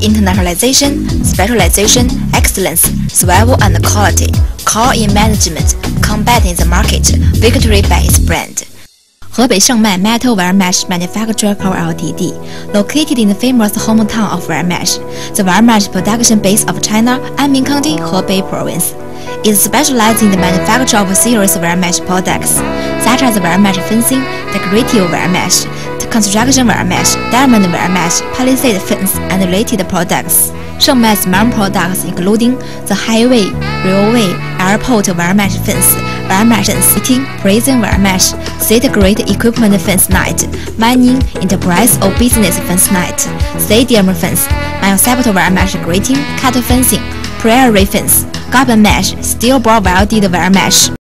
internationalization, specialization, excellence, survival and quality, core in management, combating the market, victory by its brand. 河北盛迈 Metal Wire Mesh Manufacturer Co. Ltd. Located in the famous hometown of wire mesh, the wire mesh production base of China, Anmin County, Hebei Province. It specializes in the manufacture of serious wire mesh products, such as wire mesh fencing, decorative wire mesh, construction wire mesh, diamond wire mesh, palisade fence, and related products. Shengmai's main products including the highway, railway, airport wire mesh fence, wire mesh seating, prison wire mesh, state-grade equipment fence net, mining, enterprise or business fence net, stadium fence, municipal wire mesh grating, cattle fencing, prairie fence, carbon mesh, steel bar welded wire mesh.